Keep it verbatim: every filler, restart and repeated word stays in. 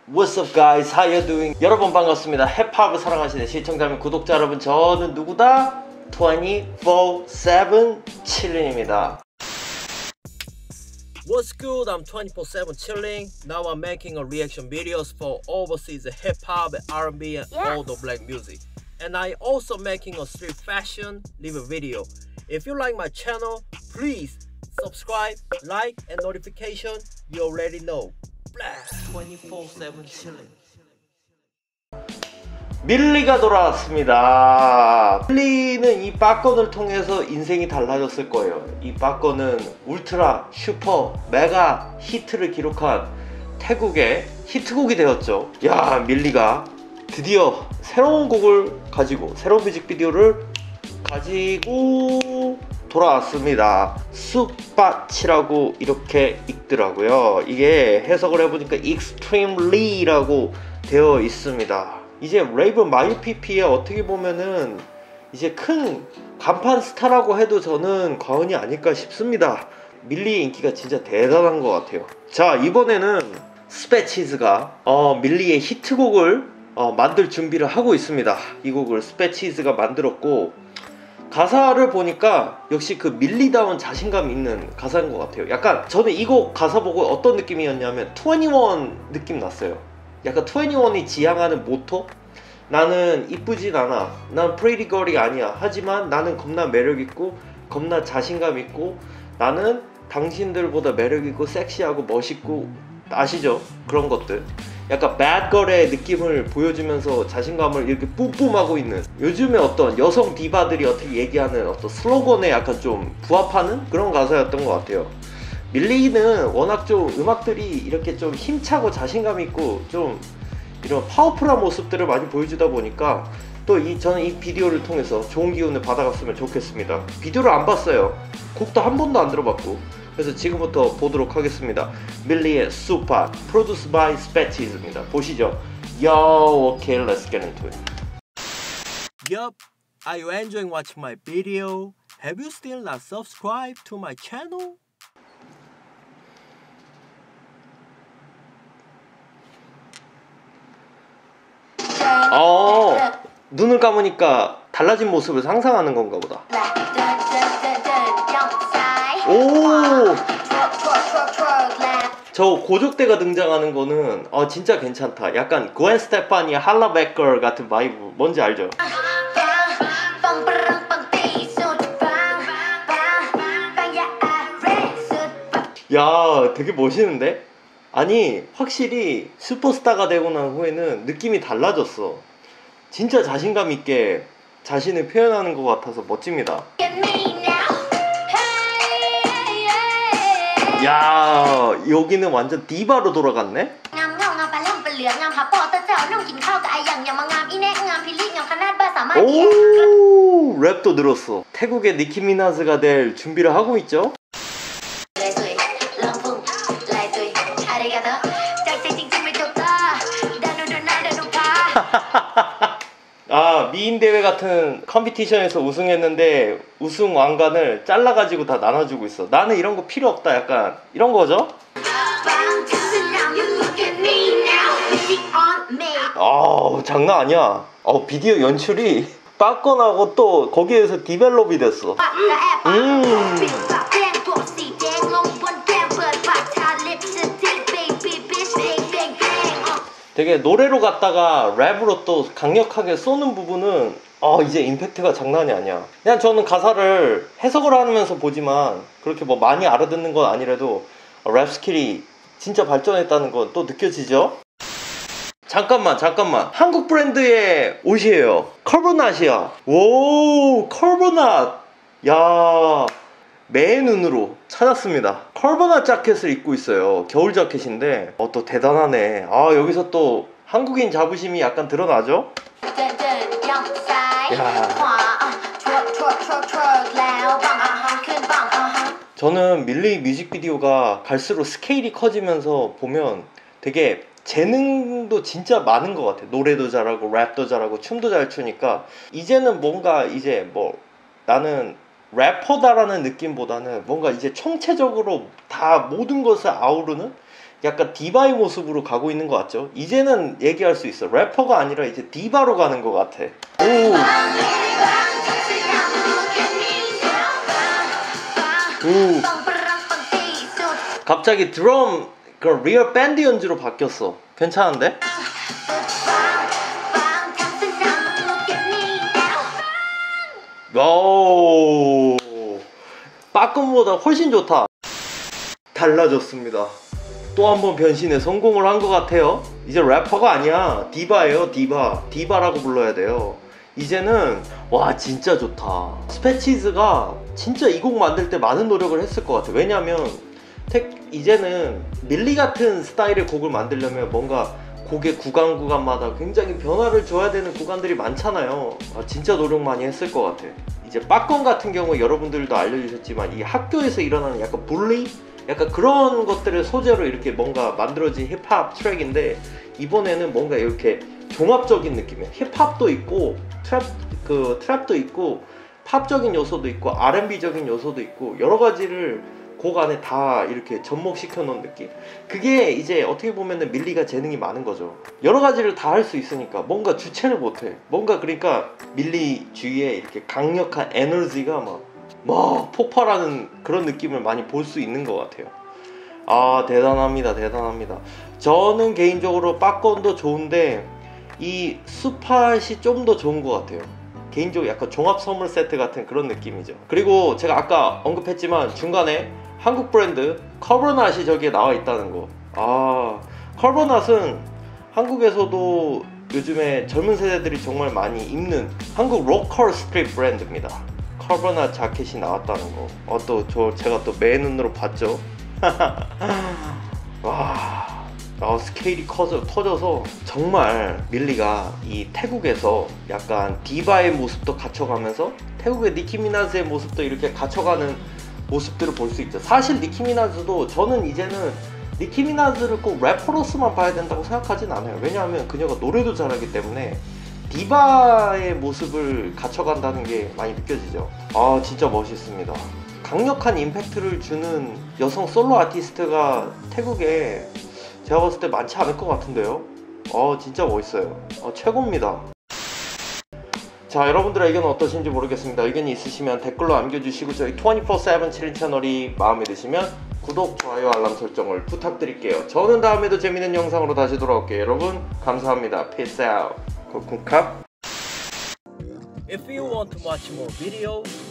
What's up guys? How you doing? 여러분 반갑습니다. 힙합을 사랑하시는 시청자 및 구독자 여러분, 저는 누구다? twenty-four seven chilling입니다. What's good? I'm twenty-four seven chilling. Now I'm making a reaction videos for overseas hip-hop, R and B and yes. all the black music. And I also making a street fashion review video. If you like my channel, please subscribe, like and notification. You already know. twenty-four seven chilling. 밀리가 돌아왔습니다. 밀리는 이 빠건을 통해서 인생이 달라졌을 거예요. 이 빠건은 울트라 슈퍼 메가 히트를 기록한 태국의 히트곡이 되었죠. 야, 밀리가 드디어 새로운 곡을 가지고 새로운 뮤직비디오를 가지고 돌아왔습니다. 쑥밭이라고 이렇게 읽더라고요. 이게 해석을 해보니까 extremely라고 되어 있습니다. 이제 레이븐 마유피피의 어떻게 보면은 이제 큰 간판 스타라고 해도 저는 과언이 아닐까 싶습니다. 밀리의 인기가 진짜 대단한 것 같아요. 자, 이번에는 스패치즈가 어, 밀리의 히트곡을 어, 만들 준비를 하고 있습니다. 이 곡을 스패치즈가 만들었고, 가사를 보니까 역시 그 밀리다운 자신감 있는 가사인 것 같아요. 약간 저는 이 곡 가사 보고 어떤 느낌이었냐면 이십일 느낌 났어요. 약간 이십일이 지향하는 모토? 나는 이쁘진 않아, 난 프리티 걸이 아니야, 하지만 나는 겁나 매력있고 겁나 자신감 있고 나는 당신들보다 매력있고 섹시하고 멋있고, 아시죠? 그런 것들. 약간 배드걸의 느낌을 보여주면서 자신감을 이렇게 뿜뿜하고 있는, 요즘에 어떤 여성 디바들이 어떻게 얘기하는 어떤 슬로건에 약간 좀 부합하는 그런 가사였던 것 같아요. 밀리는 워낙 좀 음악들이 이렇게 좀 힘차고 자신감 있고 좀 이런 파워풀한 모습들을 많이 보여주다 보니까 또 이 저는 이 비디오를 통해서 좋은 기운을 받아갔으면 좋겠습니다. 비디오를 안 봤어요. 곡도 한 번도 안 들어봤고. 그래서 지금부터 보도록 하겠습니다. 밀리의 쑥밭, produced by 스패치즈입니다. 보시죠. Yo, okay, let's get into it. Yup, are you enjoying watching my video? Have you still not subscribed to my channel? 어, 눈을 감으니까 달라진 모습을 상상하는 건가 보다. 오, 저 고족대가 등장하는 거는 어, 진짜 괜찮다. 약간 그웬 스테파니 할라백걸 같은 바이브. 뭔지 알죠? 야, 되게 멋있는데? 아니, 확실히 슈퍼스타가 되고 난 후에는 느낌이 달라졌어. 진짜 자신감 있게 자신을 표현하는 것 같아서 멋집니다. 야, 여기는 완전 디바로 돌아갔네? 오, 랩도 늘었어. 태국의 니키 미나즈가 될 준비를 하고 있죠? 아, 미인대회 같은 컴피티션에서 우승했는데 우승 왕관을 잘라가지고 다 나눠주고 있어. 나는 이런 거 필요 없다, 약간 이런 거죠? 아, 장난 아니야. 어, 비디오 연출이 빠건하고 또 거기에서 디벨롭이 됐어. 음. 되게 노래로 갔다가 랩으로 또 강력하게 쏘는 부분은 어, 이제 임팩트가 장난이 아니야. 그냥 저는 가사를 해석을 하면서 보지만 그렇게 뭐 많이 알아듣는 건 아니라도 랩 스킬이 진짜 발전했다는 건 또 느껴지죠? 잠깐만 잠깐만, 한국 브랜드의 옷이에요. 컬버낫이야. 오, 컬버낫. 야, 매 눈으로 찾았습니다. 컬버낫 자켓을 입고 있어요. 겨울 자켓인데 어, 또 대단하네. 아, 여기서 또 한국인 자부심이 약간 드러나죠? 야. 저는 밀리 뮤직비디오가 갈수록 스케일이 커지면서 보면 되게 재능도 진짜 많은 것 같아. 노래도 잘하고 랩도 잘하고 춤도 잘 추니까 이제는 뭔가 이제 뭐 나는 래퍼다라는 느낌보다는 뭔가 이제 총체적으로 다 모든 것을 아우르는 약간 디바의 모습으로 가고 있는 것 같죠? 이제는 얘기할 수 있어. 래퍼가 아니라 이제 디바로 가는 것 같아. 오. 오. 갑자기 드럼 그 리얼 밴드 연주로 바뀌었어. 괜찮은데? 오. 빠끔보다 훨씬 좋다. 달라졌습니다. 또 한 번 변신에 성공을 한 것 같아요. 이제 래퍼가 아니야. 디바예요. 디바. 디바라고 불러야 돼요. 이제는 와 진짜 좋다. 스패치즈가 진짜 이 곡 만들 때 많은 노력을 했을 것 같아. 왜냐면 택, 이제는 밀리 같은 스타일의 곡을 만들려면 뭔가 곡의 구간 구간마다 굉장히 변화를 줘야 되는 구간들이 많잖아요. 아, 진짜 노력 많이 했을 것 같아. 이제 빠건 같은 경우 여러분들도 알려주셨지만 이 학교에서 일어나는 약간 bully? 약간 그런 것들을 소재로 이렇게 뭔가 만들어진 힙합 트랙인데 이번에는 뭔가 이렇게 종합적인 느낌이에요. 힙합도 있고 트랩, 그 트랩도 있고 팝적인 요소도 있고 알앤비적인 요소도 있고 여러 가지를 곡 안에 다 이렇게 접목시켜 놓은 느낌. 그게 이제 어떻게 보면은 밀리가 재능이 많은 거죠. 여러 가지를 다 할 수 있으니까 뭔가 주체를 못해. 뭔가 그러니까 밀리 주위에 이렇게 강력한 에너지가 막, 막 폭발하는 그런 느낌을 많이 볼 수 있는 것 같아요. 아 대단합니다. 대단합니다. 저는 개인적으로 빠건도 좋은데 이 수팟이 좀 더 좋은 것 같아요. 개인적으로 약간 종합 선물 세트 같은 그런 느낌이죠. 그리고 제가 아까 언급했지만 중간에 한국 브랜드 커버낫이 저기에 나와 있다는 거. 아 커버낫은 한국에서도 요즘에 젊은 세대들이 정말 많이 입는 한국 로컬 스트릿 브랜드입니다. 커버낫 자켓이 나왔다는 거. 어, 또 저 제가 또 매 눈으로 봤죠. 와. 어, 스케일이 커져, 터져서 정말 밀리가 이 태국에서 약간 디바의 모습도 갖춰가면서 태국의 니키미나즈의 모습도 이렇게 갖춰가는 모습들을 볼 수 있죠. 사실 니키미나즈도 저는 이제는 니키미나즈를 꼭 래퍼로서만 봐야 된다고 생각하진 않아요. 왜냐하면 그녀가 노래도 잘하기 때문에 디바의 모습을 갖춰간다는 게 많이 느껴지죠. 아 진짜 멋있습니다. 강력한 임팩트를 주는 여성 솔로 아티스트가 태국에 제가 봤을 때 많지 않을 것 같은데요. 어 진짜 멋있어요. 어, 최고입니다. 자 여러분들의 의견은 어떠신지 모르겠습니다. 의견이 있으시면 댓글로 남겨주시고 저희 이십사 세븐 칠인 채널이 마음에 드시면 구독, 좋아요, 알람 설정을 부탁드릴게요. 저는 다음에도 재밌는 영상으로 다시 돌아올게요. 여러분 감사합니다. Peace out. 코쿤캅. If you want to watch more videos